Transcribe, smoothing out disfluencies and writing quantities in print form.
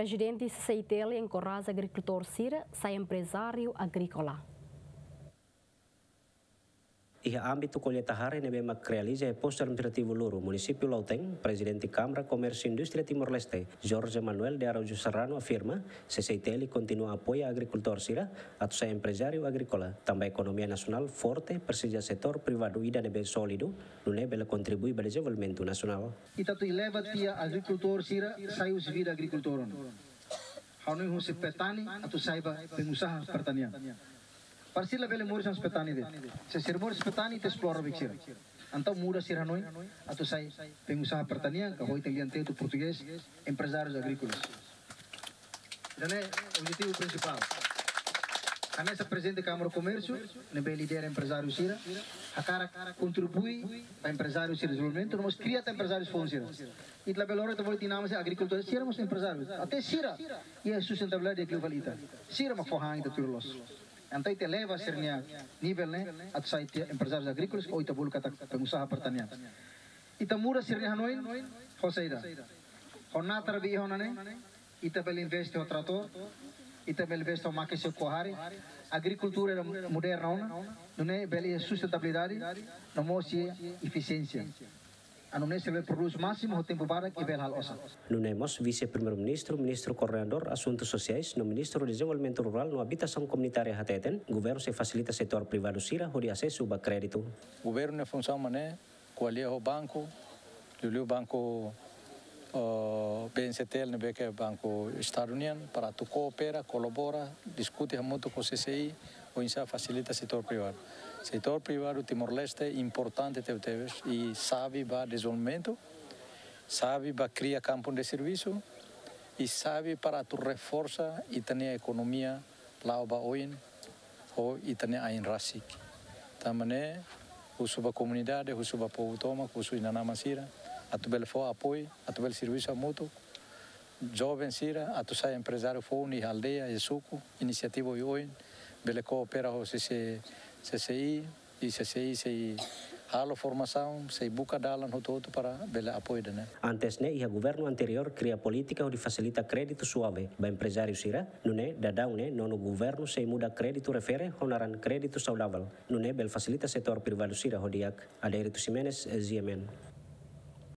Presidente CCITL encoraja agricultor Sira, sai empresário agrícola. E a âmbito colheita rara nebe realiza posto administrativo Luro, município Lauteng, presidente Câmara Comércio e Indústria Timor-Leste, Jorge Manuel de Araújo Serrano afirma que CCITL continua a apoiar agricultor Sira, a ser empresário agrícola. Também a economia nacional forte precisa setor privado ida nebe sólido, no nebe contribui para o desenvolvimento nacional. E tanto leva tia agricultor Sira, sai os vida agricultor. Hanoi hu se petani, atu saiba pengusaha pertanian. Parsila bele murid sans petani de. Se sirmur petani te explora bixira. Então muda sir Hanoi, atu sai pengusaha pertanian, que hoi teliante tu português, empresários agrícolas. Então é o objetivo principal. A nessa presidente da Câmara de Comércio, nebe lidera empresário Sira, a cara contribui para empresários de desenvolvimento, nós cria empresários fora Sira. E da bela hora também tinhamos agricultores, Sira mas empresários, até Sira e a sustentabilidade é globalita. Sira mas forra ainda tudo los. Então te leva a ser nível né, a sair empresários agrícolas ou itabulu kata pengusaha pertanian. Itamura Sira Hanoi, Joseira. Honatra bi honane, itabel investe o trator. E também investe uma questão correta, agricultura moderna, não é bela sustentabilidade, não mostra eficiência. A não se produz máximo o tempo para que bela osa. Não é vice-primeiro-ministro, ministro coordenador, assuntos sociais, no ministro de desenvolvimento rural, no habitação comunitária hateten, governo se facilita setor privado Sira, onde acesso a crédito. Governo é função mané, qual é o banco, o banco BNCTL, que é o Banco Estado-União, para tu coopera, colabora, discute muito com o CCI, ou isso facilita o setor privado. O setor privado Timor-Leste é importante e sabe para desenvolvimento, sabe para criar campo de serviço e sabe para tu reforçar e ter a economia lá hoje ou e ter a enrasik. Também o sua comunidade, o seu povo toma, o seu inanamasira. Atu bel fo apoio, atu bel serviço mútuo, jovem Sira, atu sai empresário fo ni aldeia e suco, iniciativa hoje, bel coopera o CCI e CCI se halo formação, se busca dalan o todo para bel apoio né. Antes né, o governo anterior cria política onde facilita crédito suave para empresário Sira, não é dadão né, não o governo se muda crédito refere honoran crédito saudável, não é bel facilita setor privado Sira hodiak, Adérito Ximenes, ZMN.